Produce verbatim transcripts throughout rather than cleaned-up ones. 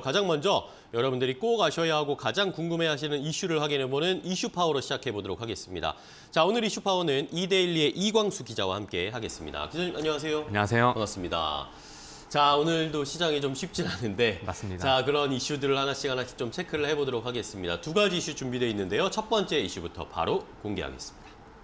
가장 먼저 여러분들이 꼭 아셔야 하고 가장 궁금해하시는 이슈를 확인해보는 이슈파워로 시작해보도록 하겠습니다. 자, 오늘 이슈파워는 이데일리의 이광수 기자와 함께 하겠습니다. 기자님 안녕하세요. 안녕하세요. 반갑습니다. 자, 오늘도 시장이 좀 쉽진 않은데 맞습니다. 자, 그런 이슈들을 하나씩 하나씩 좀 체크를 해보도록 하겠습니다. 두 가지 이슈 준비되어 있는데요. 첫 번째 이슈부터 바로 공개하겠습니다.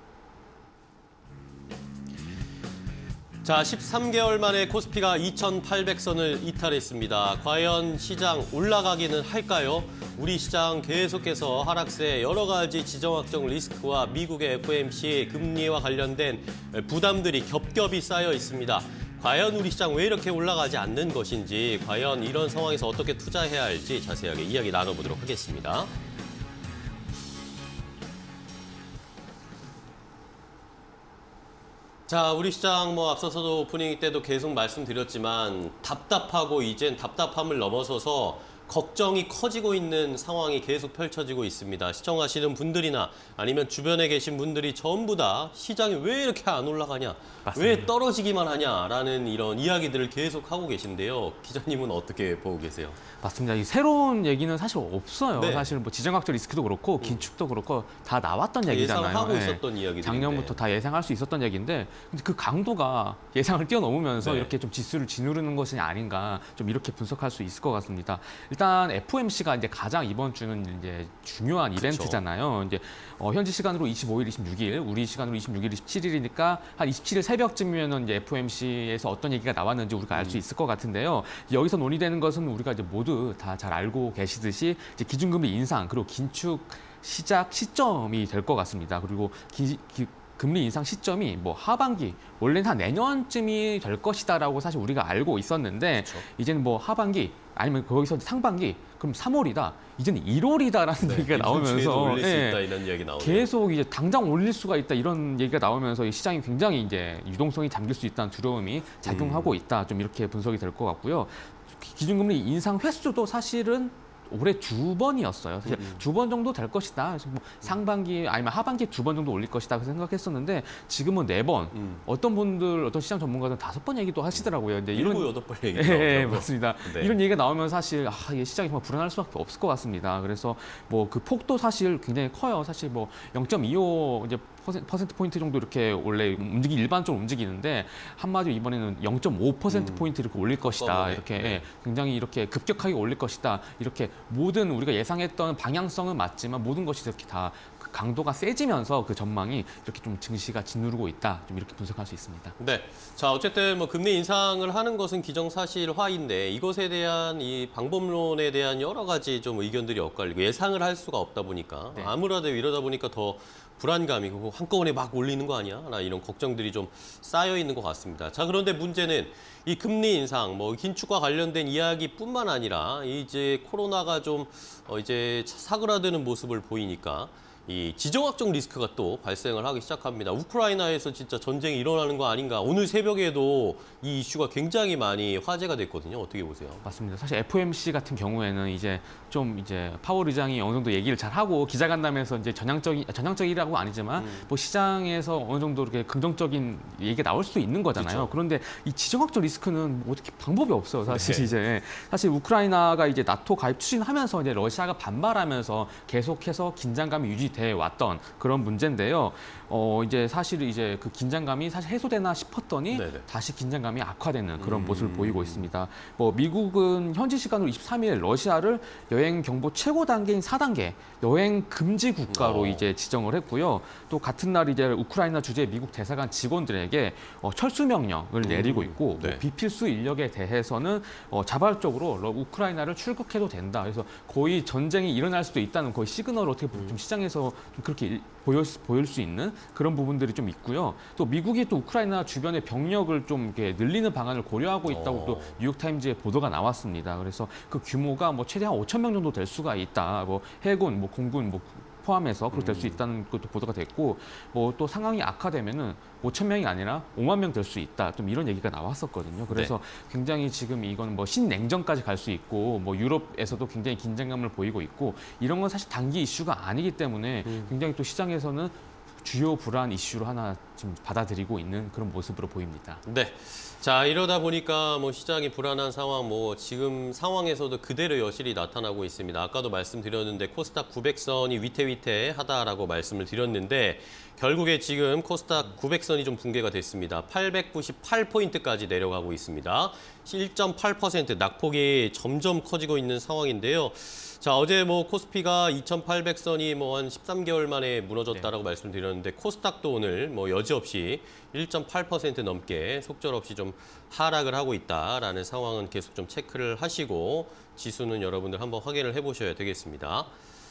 자, 십삼 개월 만에 코스피가 이천팔백 선을 이탈했습니다. 과연 시장 올라가기는 할까요? 우리 시장 계속해서 하락세 여러 가지 지정학적 리스크와 미국의 에프오엠씨 금리와 관련된 부담들이 겹겹이 쌓여 있습니다. 과연 우리 시장 왜 이렇게 올라가지 않는 것인지, 과연 이런 상황에서 어떻게 투자해야 할지 자세하게 이야기 나눠보도록 하겠습니다. 자, 우리 시장 뭐 앞서서도 오프닝 때도 계속 말씀드렸지만 답답하고 이젠 답답함을 넘어서서 걱정이 커지고 있는 상황이 계속 펼쳐지고 있습니다. 시청하시는 분들이나 아니면 주변에 계신 분들이 전부 다 시장이 왜 이렇게 안 올라가냐, 맞습니다. 왜 떨어지기만 하냐라는 이런 이야기들을 계속 하고 계신데요. 기자님은 어떻게 보고 계세요? 맞습니다. 이 새로운 얘기는 사실 없어요. 네. 사실 뭐 지정학적 리스크도 그렇고 긴축도 그렇고 다 나왔던 얘기잖아요. 예상하고 네. 있었던 이야기들인데. 작년부터 다 예상할 수 있었던 얘기인데, 근데 그 강도가 예상을 뛰어넘으면서 네. 이렇게 좀 지수를 짓누르는 것이 아닌가, 좀 이렇게 분석할 수 있을 것 같습니다. 일단 에프오엠씨가 이제 가장 이번 주는 이제 중요한 그쵸. 이벤트잖아요. 이제 어, 현지 시간으로 이십오일, 이십육일, 우리 시간으로 이십육일, 이십칠일이니까 한 이십칠일 새벽쯤이면은 이제 에프오엠씨에서 어떤 얘기가 나왔는지 우리가 알 수 음. 있을 것 같은데요. 여기서 논의되는 것은 우리가 이제 모두 다 잘 알고 계시듯이 이제 기준금리 인상 그리고 긴축 시작 시점이 될 것 같습니다. 그리고 기, 기, 금리 인상 시점이 뭐 하반기, 원래는 한 내년쯤이 될 것이다라고 사실 우리가 알고 있었는데, 그쵸. 이제는 뭐 하반기 아니면 거기서 상반기, 그럼 삼월이다, 이제는 일월이다라는 네, 얘기가 나오면서 올릴 수 예, 있다 이런 이야기 나오네요. 계속 이제 당장 올릴 수가 있다 이런 얘기가 나오면서 이 시장이 굉장히 이제 유동성이 잠길 수 있다는 두려움이 작용하고 있다, 좀 이렇게 분석이 될 것 같고요. 기준금리 인상 횟수도 사실은 올해 두 번이었어요. 사실 음. 두 번 정도 될 것이다. 그래서 뭐 상반기 아니면 하반기 두 번 정도 올릴 것이다 생각했었는데, 지금은 네 번. 음. 어떤 분들, 어떤 시장 전문가들은 다섯 번 얘기도 하시더라고요. 근데 이런 일곱, 여덟 번 얘기 예, 나오더라고요. 예, 맞습니다. 네. 이런 얘기가 나오면 사실 아, 이게 시장이 정말 불안할 수밖에 없을 것 같습니다. 그래서 뭐 그 폭도 사실 굉장히 커요. 사실 뭐 영 점 이오 이제 퍼센트 포인트 정도 이렇게 원래 움직이 일반적으로 움직이는데, 한마디로 이번에는 영 점 오 퍼센트 포인트 이렇게 올릴 것이다. 이렇게 네. 예, 굉장히 이렇게 급격하게 올릴 것이다. 이렇게 모든 우리가 예상했던 방향성은 맞지만 모든 것이 이렇게 다 강도가 세지면서 그 전망이 이렇게 좀 증시가 짓누르고 있다. 좀 이렇게 분석할 수 있습니다. 네. 자, 어쨌든 뭐 금리 인상을 하는 것은 기정사실화인데, 이것에 대한 이 방법론에 대한 여러 가지 좀 의견들이 엇갈리고 예상을 할 수가 없다 보니까 네. 아무래도 이러다 보니까 더 불안감이, 그리고 한꺼번에 막 올리는 거 아니야? 나 이런 걱정들이 좀 쌓여 있는 것 같습니다. 자, 그런데 문제는 이 금리 인상, 뭐 긴축과 관련된 이야기뿐만 아니라 이제 코로나가 좀 어 이제 사그라드는 모습을 보이니까 이 지정학적 리스크가 또 발생을 하기 시작합니다. 우크라이나에서 진짜 전쟁이 일어나는 거 아닌가. 오늘 새벽에도 이 이슈가 굉장히 많이 화제가 됐거든요. 어떻게 보세요? 맞습니다. 사실 에프오엠씨 같은 경우에는 이제 좀 이제 파월 의장이 어느 정도 얘기를 잘 하고 기자간담회에서 이제 전향적인 전향적이라고 아니지만 음. 뭐 시장에서 어느 정도 이렇게 긍정적인 얘기가 나올 수 있는 거잖아요. 그렇죠. 그런데 이 지정학적 리스크는 어떻게 방법이 없어요. 사실 네. 이제 사실 우크라이나가 이제 나토 가입 추진하면서 이제 러시아가 반발하면서 계속해서 긴장감이 유지 돼 왔던 그런 문제인데요. 어 이제 사실 이제 그 긴장감이 사실 해소되나 싶었더니 네네. 다시 긴장감이 악화되는 그런 음... 모습을 보이고 있습니다. 뭐 미국은 현지 시간으로 이십삼일 러시아를 여행 경보 최고 단계인 사 단계 여행 금지 국가로 어... 이제 지정을 했고요. 또 같은 날 이제 우크라이나 주재 미국 대사관 직원들에게 어, 철수 명령을 내리고 있고 음... 네. 뭐 비필수 인력에 대해서는 어, 자발적으로 우크라이나를 출국해도 된다. 그래서 거의 전쟁이 일어날 수도 있다는 거의 시그널을 어떻게 보면 좀 시장에서 좀 그렇게 보일, 보일 수 있는 그런 부분들이 좀 있고요. 또 미국이 또 우크라이나 주변의 병력을 좀 이렇게 늘리는 방안을 고려하고 있다고 어. 또 뉴욕타임즈의 보도가 나왔습니다. 그래서 그 규모가 뭐 최대한 오천 명 정도 될 수가 있다. 뭐 해군, 뭐 공군, 뭐 포함해서 그렇게 될 수 있다는 것도 보도가 됐고, 뭐 또 상황이 악화되면은 오천 명이 아니라 오만 명 될 수 있다. 좀 이런 얘기가 나왔었거든요. 그래서 네. 굉장히 지금 이건 뭐 신냉전까지 갈 수 있고, 뭐 유럽에서도 굉장히 긴장감을 보이고 있고, 이런 건 사실 단기 이슈가 아니기 때문에 음. 굉장히 또 시장에서는 주요 불안 이슈로 하나 지금 받아들이고 있는 그런 모습으로 보입니다. 네. 자, 이러다 보니까 뭐 시장이 불안한 상황, 뭐 지금 상황에서도 그대로 여실히 나타나고 있습니다. 아까도 말씀드렸는데 코스닥 구백 선이 위태위태하다라고 말씀을 드렸는데 결국에 지금 코스닥 구백 선이 좀 붕괴가 됐습니다. 팔백구십팔 포인트까지 내려가고 있습니다. 일 점 팔 퍼센트 낙폭이 점점 커지고 있는 상황인데요. 자, 어제 뭐 코스피가 이천팔백 선이 뭐 한 십삼 개월 만에 무너졌다라고 네. 말씀드렸는데 코스닥도 오늘 뭐 여지없이 일 점 팔 퍼센트 넘게 속절없이 좀 하락을 하고 있다라는 상황은 계속 좀 체크를 하시고 지수는 여러분들 한번 확인을 해보셔야 되겠습니다.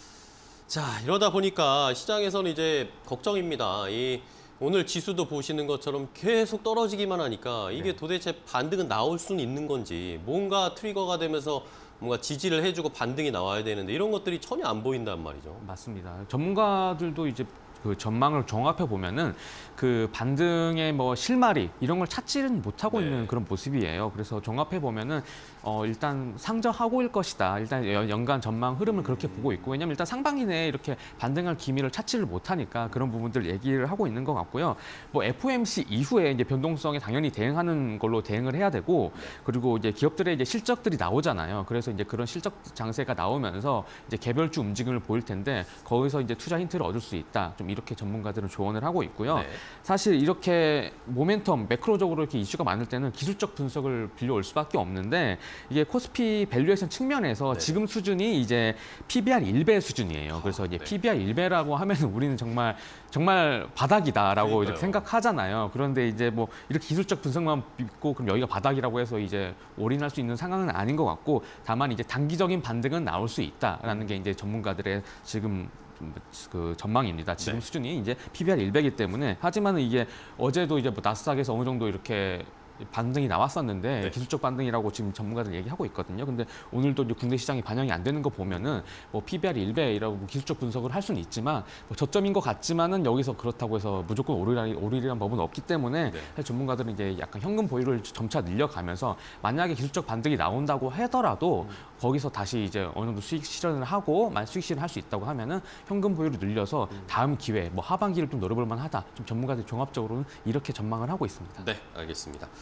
자, 이러다 보니까 시장에서는 이제 걱정입니다. 이 오늘 지수도 보시는 것처럼 계속 떨어지기만 하니까 이게 네. 도대체 반등은 나올 수는 있는 건지 뭔가 트리거가 되면서 뭔가 지지를 해주고 반등이 나와야 되는데 이런 것들이 전혀 안 보인단 말이죠. 맞습니다. 전문가들도 이제 그 전망을 종합해 보면은 그 반등의 뭐 실마리 이런 걸 찾지는 못하고 네. 있는 그런 모습이에요. 그래서 종합해 보면은 어 일단 상저하고일 것이다. 일단 연간 전망 흐름을 그렇게 음. 보고 있고 왜냐면 일단 상반기 내에 이렇게 반등할 기미를 찾지를 못하니까 그런 부분들 얘기를 하고 있는 것 같고요. 뭐 에프오엠씨 이후에 이제 변동성에 당연히 대응하는 걸로 대응을 해야 되고 그리고 이제 기업들의 이제 실적들이 나오잖아요. 그래서 이제 그런 실적 장세가 나오면서 이제 개별주 움직임을 보일 텐데 거기서 이제 투자 힌트를 얻을 수 있다. 좀 이렇게 전문가들은 조언을 하고 있고요. 네. 사실 이렇게 모멘텀, 매크로적으로 이렇게 이슈가 많을 때는 기술적 분석을 빌려올 수밖에 없는데 이게 코스피 밸류에이션 측면에서 네. 지금 수준이 이제 피비알 일 배 수준이에요. 그래서 이제 네. 피비알 일 배라고 하면 우리는 정말 정말 바닥이다라고 이제 생각하잖아요. 그런데 이제 뭐 이렇게 기술적 분석만 믿고 그럼 여기가 바닥이라고 해서 이제 올인할 수 있는 상황은 아닌 것 같고 다만 이제 단기적인 반등은 나올 수 있다라는 게 이제 전문가들의 지금 그 전망입니다. 지금 네. 수준이 이제 피비알 일 배이기 때문에 하지만은 이게 어제도 이제 뭐 나스닥에서 어느 정도 이렇게 반등이 나왔었는데 네. 기술적 반등이라고 지금 전문가들 얘기하고 있거든요. 근데 오늘도 이제 국내 시장이 반영이 안 되는 거 보면은 뭐 피비알 일 배이라고 기술적 분석을 할 수는 있지만 뭐 저점인 것 같지만은 여기서 그렇다고 해서 무조건 오르라는 오르리란 법은 없기 때문에 네. 사실 전문가들은 이제 약간 현금 보유를 점차 늘려가면서 만약에 기술적 반등이 나온다고 하더라도 음. 거기서 다시 이제 어느 정도 수익 실현을 하고 만약 수익 실현을 할 수 있다고 하면은 현금 보유를 늘려서 음. 다음 기회 뭐 하반기를 좀 노려볼 만하다. 좀 전문가들 종합적으로는 이렇게 전망을 하고 있습니다. 네, 알겠습니다.